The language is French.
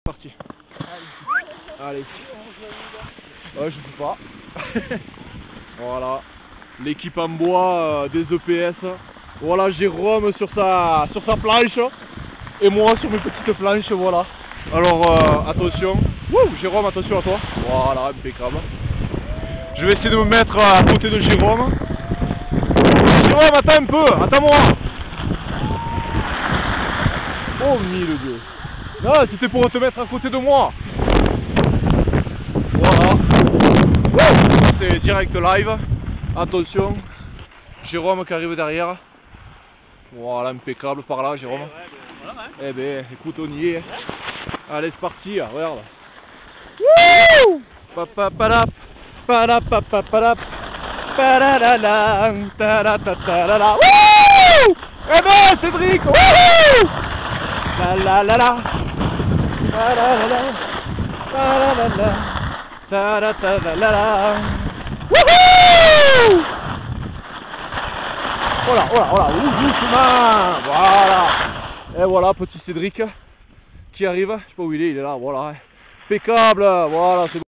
parti. Allez. Je sais pas. Voilà. L'équipe en bois des EPS. Voilà Jérôme sur sa planche. Et moi sur mes petites planches, voilà. Alors attention. Wouh, Jérôme, attention à toi. Voilà, impeccable. Je vais essayer de me mettre à côté de Jérôme. Jérôme, attends un peu, attends-moi. Oh mille Dieu. Non, c'était pour te mettre à côté de moi. Voilà. C'est direct live. Attention. Jérôme qui arrive derrière. Voilà, impeccable par là, Jérôme. Eh ben, écoute, on y est. Allez, c'est parti, regarde. Wouh! Papapadap, padapapapap, padadala, tadatatalala. Wouh! Eh ben, Cédric! Wouhou! La la la la. La la la la. La la la. Tadatatalala. Wouhou! Voilà, doucement, voilà. Et voilà, petit Cédric qui arrive, je sais pas où il est là, voilà. Impeccable, voilà, c'est bon.